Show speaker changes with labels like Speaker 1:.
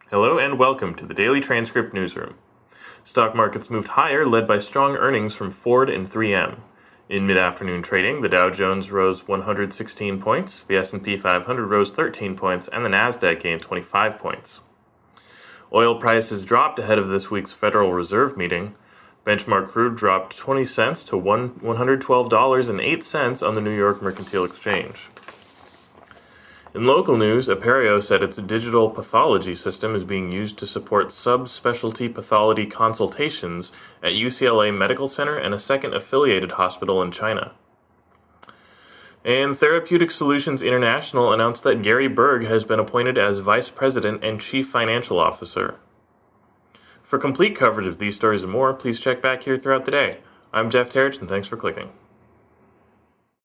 Speaker 1: Hello and welcome to the Daily Transcript Newsroom. Stock markets moved higher, led by strong earnings from Ford and 3M. In mid-afternoon trading, the Dow Jones rose 116 points, the S&P 500 rose 13 points, and the Nasdaq gained 25 points. Oil prices dropped ahead of this week's Federal Reserve meeting. Benchmark crude dropped 20 cents to $112.08 on the New York Mercantile Exchange. In local news, Aperio said its digital pathology system is being used to support subspecialty pathology consultations at UCLA Medical Center and a second affiliated hospital in China. And Therapeutic Solutions International announced that Gary Berg has been appointed as Vice President and Chief Financial Officer. For complete coverage of these stories and more, please check back here throughout the day. I'm Jeff Terich, and thanks for clicking.